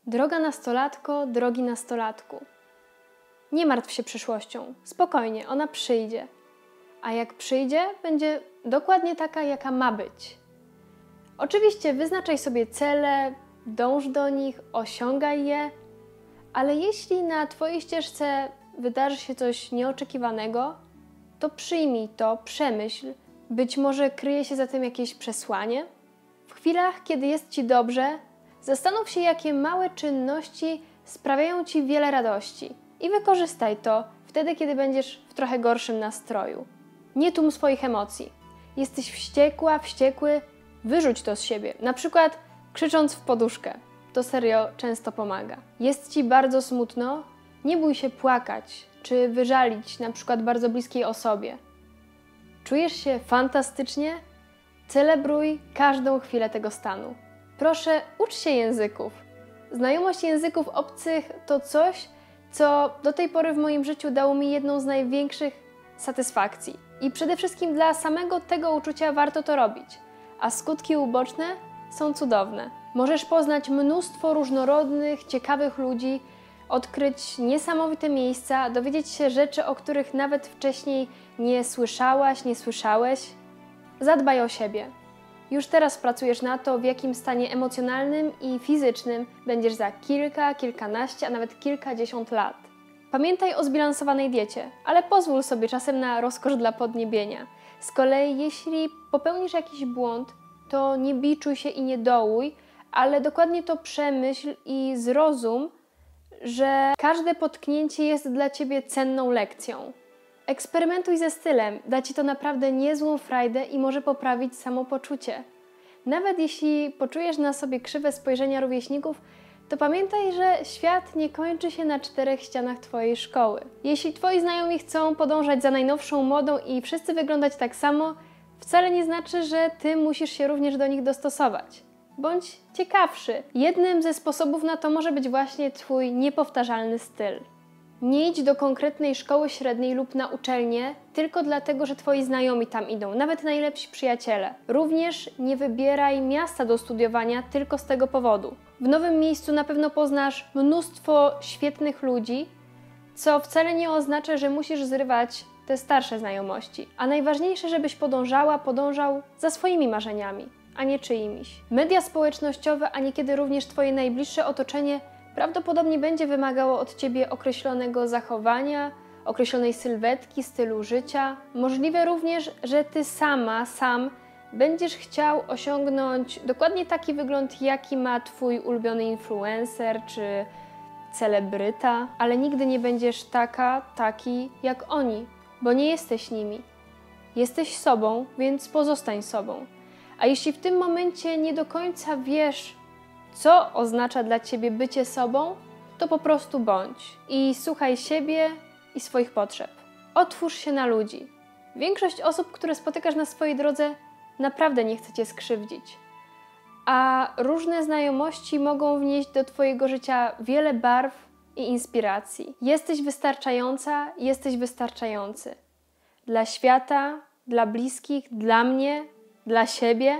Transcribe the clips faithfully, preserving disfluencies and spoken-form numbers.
Droga nastolatko, drogi nastolatku. Nie martw się przyszłością. Spokojnie, ona przyjdzie. A jak przyjdzie, będzie dokładnie taka, jaka ma być. Oczywiście wyznaczaj sobie cele, dąż do nich, osiągaj je, ale jeśli na twojej ścieżce wydarzy się coś nieoczekiwanego, to przyjmij to, przemyśl. Być może kryje się za tym jakieś przesłanie? W chwilach, kiedy jest ci dobrze, zastanów się, jakie małe czynności sprawiają ci wiele radości i wykorzystaj to wtedy, kiedy będziesz w trochę gorszym nastroju. Nie tłum swoich emocji. Jesteś wściekła, wściekły, wyrzuć to z siebie. Na przykład krzycząc w poduszkę. To serio często pomaga. Jest ci bardzo smutno? Nie bój się płakać czy wyżalić na przykład bardzo bliskiej osobie. Czujesz się fantastycznie? Celebruj każdą chwilę tego stanu. Proszę, ucz się języków. Znajomość języków obcych to coś, co do tej pory w moim życiu dało mi jedną z największych satysfakcji. I przede wszystkim dla samego tego uczucia warto to robić. A skutki uboczne są cudowne. Możesz poznać mnóstwo różnorodnych, ciekawych ludzi, odkryć niesamowite miejsca, dowiedzieć się rzeczy, o których nawet wcześniej nie słyszałaś, nie słyszałeś. Zadbaj o siebie. Już teraz pracujesz na to, w jakim stanie emocjonalnym i fizycznym będziesz za kilka, kilkanaście, a nawet kilkadziesiąt lat. Pamiętaj o zbilansowanej diecie, ale pozwól sobie czasem na rozkosz dla podniebienia. Z kolei jeśli popełnisz jakiś błąd, to nie biczuj się i nie dołuj, ale dokładnie to przemyśl i zrozum, że każde potknięcie jest dla Ciebie cenną lekcją. Eksperymentuj ze stylem, da Ci to naprawdę niezłą frajdę i może poprawić samopoczucie. Nawet jeśli poczujesz na sobie krzywe spojrzenia rówieśników, to pamiętaj, że świat nie kończy się na czterech ścianach Twojej szkoły. Jeśli Twoi znajomi chcą podążać za najnowszą modą i wszyscy wyglądać tak samo, wcale nie znaczy, że Ty musisz się również do nich dostosować. Bądź ciekawszy. Jednym ze sposobów na to może być właśnie Twój niepowtarzalny styl. Nie idź do konkretnej szkoły średniej lub na uczelnię tylko dlatego, że Twoi znajomi tam idą, nawet najlepsi przyjaciele. Również nie wybieraj miasta do studiowania tylko z tego powodu. W nowym miejscu na pewno poznasz mnóstwo świetnych ludzi, co wcale nie oznacza, że musisz zrywać te starsze znajomości. A najważniejsze, żebyś podążała, podążał za swoimi marzeniami, a nie czyimiś. Media społecznościowe, a niekiedy również Twoje najbliższe otoczenie prawdopodobnie będzie wymagało od Ciebie określonego zachowania, określonej sylwetki, stylu życia. Możliwe również, że Ty sama, sam będziesz chciał osiągnąć dokładnie taki wygląd, jaki ma Twój ulubiony influencer czy celebryta, ale nigdy nie będziesz taka, taki jak oni, bo nie jesteś nimi. Jesteś sobą, więc pozostań sobą. A jeśli w tym momencie nie do końca wiesz, co oznacza dla Ciebie bycie sobą, to po prostu bądź i słuchaj siebie i swoich potrzeb. Otwórz się na ludzi. Większość osób, które spotykasz na swojej drodze, naprawdę nie chce Cię skrzywdzić. A różne znajomości mogą wnieść do Twojego życia wiele barw i inspiracji. Jesteś wystarczająca, jesteś wystarczający. Dla świata, dla bliskich, dla mnie, dla siebie.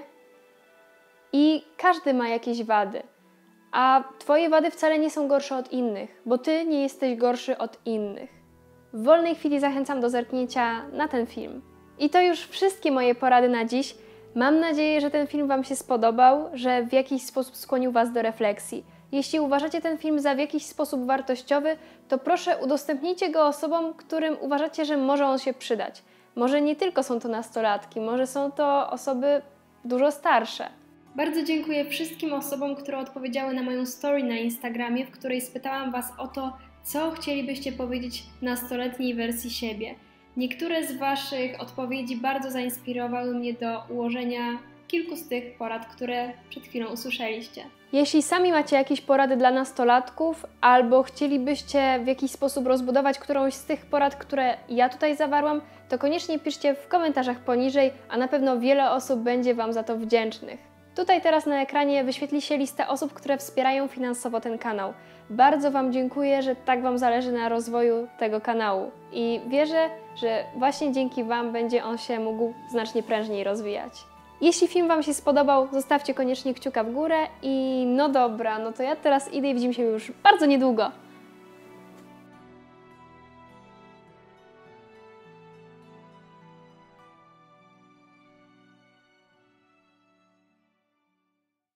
I każdy ma jakieś wady, a Twoje wady wcale nie są gorsze od innych, bo Ty nie jesteś gorszy od innych. W wolnej chwili zachęcam do zerknięcia na ten film. I to już wszystkie moje porady na dziś. Mam nadzieję, że ten film Wam się spodobał, że w jakiś sposób skłonił Was do refleksji. Jeśli uważacie ten film za w jakiś sposób wartościowy, to proszę udostępnijcie go osobom, którym uważacie, że może on się przydać. Może nie tylko są to nastolatki, może są to osoby dużo starsze. Bardzo dziękuję wszystkim osobom, które odpowiedziały na moją story na Instagramie, w której spytałam Was o to, co chcielibyście powiedzieć nastoletniej wersji siebie. Niektóre z Waszych odpowiedzi bardzo zainspirowały mnie do ułożenia kilku z tych porad, które przed chwilą usłyszeliście. Jeśli sami macie jakieś porady dla nastolatków albo chcielibyście w jakiś sposób rozbudować którąś z tych porad, które ja tutaj zawarłam, to koniecznie piszcie w komentarzach poniżej, a na pewno wiele osób będzie Wam za to wdzięcznych. Tutaj teraz na ekranie wyświetli się lista osób, które wspierają finansowo ten kanał. Bardzo Wam dziękuję, że tak Wam zależy na rozwoju tego kanału i wierzę, że właśnie dzięki Wam będzie on się mógł znacznie prężniej rozwijać. Jeśli film Wam się spodobał, zostawcie koniecznie kciuka w górę i no dobra, no to ja teraz idę i widzimy się już bardzo niedługo.